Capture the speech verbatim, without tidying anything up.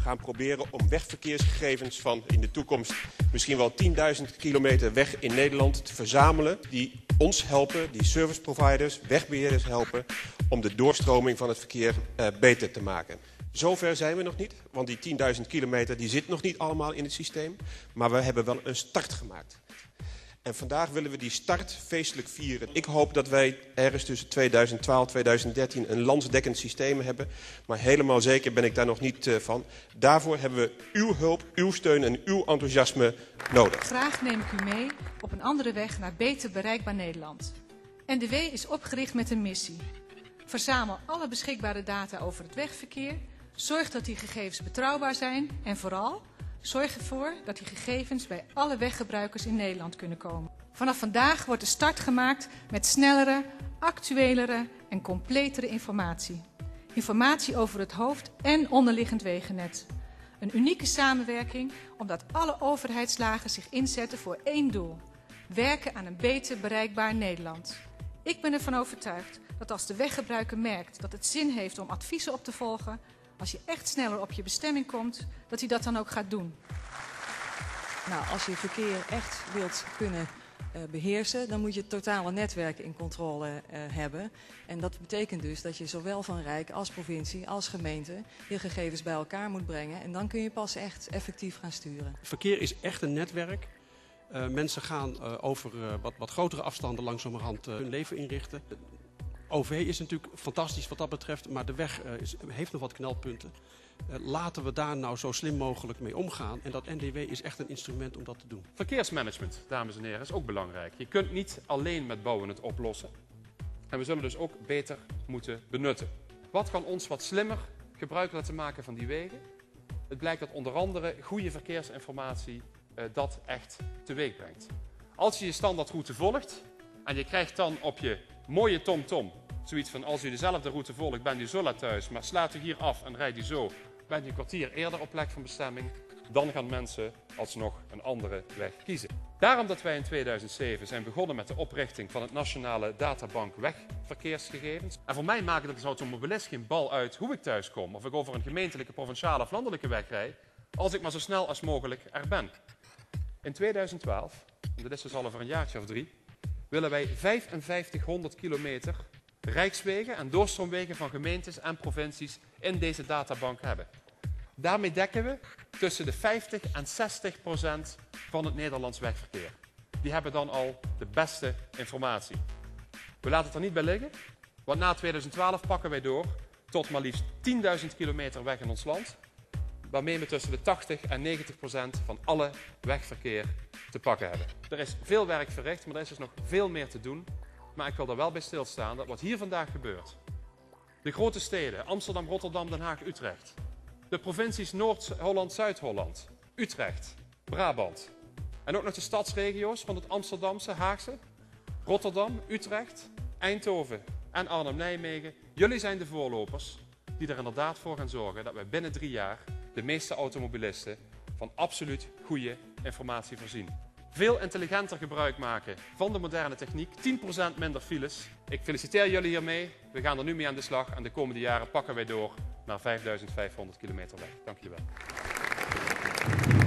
gaan proberen om wegverkeersgegevens van in de toekomst misschien wel tienduizend kilometer weg in Nederland te verzamelen. Die ons helpen, die service providers, wegbeheerders helpen om de doorstroming van het verkeer uh, beter te maken. Zover zijn we nog niet, want die tienduizend kilometer die zit nog niet allemaal in het systeem. Maar we hebben wel een start gemaakt. En vandaag willen we die start feestelijk vieren. Ik hoop dat wij ergens tussen tweeduizend twaalf en tweeduizend dertien een landsdekkend systeem hebben. Maar helemaal zeker ben ik daar nog niet uh, van. Daarvoor hebben we uw hulp, uw steun en uw enthousiasme nodig. Graag neem ik u mee op een andere weg naar beter bereikbaar Nederland. N D W is opgericht met een missie. Verzamel alle beschikbare data over het wegverkeer. Zorg dat die gegevens betrouwbaar zijn. En vooral, zorg ervoor dat die gegevens bij alle weggebruikers in Nederland kunnen komen. Vanaf vandaag wordt de start gemaakt met snellere, actuelere en completere informatie. Informatie over het hoofd- en onderliggend wegennet. Een unieke samenwerking omdat alle overheidslagen zich inzetten voor één doel. Werken aan een beter bereikbaar Nederland. Ik ben ervan overtuigd dat als de weggebruiker merkt dat het zin heeft om adviezen op te volgen, als je echt sneller op je bestemming komt, dat hij dat dan ook gaat doen. Nou, als je verkeer echt wilt kunnen uh, beheersen, dan moet je het totale netwerk in controle uh, hebben. En dat betekent dus dat je zowel van Rijk als provincie als gemeente je gegevens bij elkaar moet brengen. En dan kun je pas echt effectief gaan sturen. Verkeer is echt een netwerk. Uh, mensen gaan uh, over uh, wat, wat grotere afstanden langzamerhand uh, hun leven inrichten. O V is natuurlijk fantastisch wat dat betreft, maar de weg uh, is, heeft nog wat knelpunten. Uh, laten we daar nou zo slim mogelijk mee omgaan. En dat N D W is echt een instrument om dat te doen. Verkeersmanagement, dames en heren, is ook belangrijk. Je kunt niet alleen met bouwen het oplossen. En we zullen dus ook beter moeten benutten. Wat kan ons wat slimmer gebruik laten maken van die wegen? Het blijkt dat onder andere goede verkeersinformatie uh, dat echt teweeg brengt. Als je je standaardroute volgt en je krijgt dan op je mooie TomTom zoiets van: als u dezelfde route volgt, bent u zo laat thuis, maar slaat u hier af en rijdt u zo, bent u een kwartier eerder op plek van bestemming, dan gaan mensen alsnog een andere weg kiezen. Daarom dat wij in tweeduizend zeven zijn begonnen met de oprichting van het Nationale Databank Wegverkeersgegevens. En voor mij maakt het als automobilist geen bal uit hoe ik thuis kom, of ik over een gemeentelijke, provinciale of landelijke weg rijd, als ik maar zo snel als mogelijk er ben. In tweeduizend twaalf, dat is dus al over een jaartje of drie, willen wij vijfenvijftighonderd kilometer rijkswegen en doorstroomwegen van gemeentes en provincies in deze databank hebben. Daarmee dekken we tussen de vijftig en zestig procent van het Nederlands wegverkeer. Die hebben dan al de beste informatie. We laten het er niet bij liggen, want na tweeduizend twaalf pakken wij door tot maar liefst tienduizend kilometer weg in ons land, waarmee we tussen de tachtig en negentig procent van alle wegverkeer te pakken hebben. Er is veel werk verricht, maar er is dus nog veel meer te doen. Maar ik wil er wel bij stilstaan dat wat hier vandaag gebeurt, de grote steden, Amsterdam, Rotterdam, Den Haag, Utrecht, de provincies Noord-Holland, Zuid-Holland, Utrecht, Brabant en ook nog de stadsregio's van het Amsterdamse, Haagse, Rotterdam, Utrecht, Eindhoven en Arnhem-Nijmegen. Jullie zijn de voorlopers die er inderdaad voor gaan zorgen dat wij binnen drie jaar de meeste automobilisten van absoluut goede informatie voorzien. Veel intelligenter gebruik maken van de moderne techniek, tien procent minder files. Ik feliciteer jullie hiermee. We gaan er nu mee aan de slag en de komende jaren pakken wij door naar vijfduizend vijfhonderd kilometer weg. Dank jullie wel.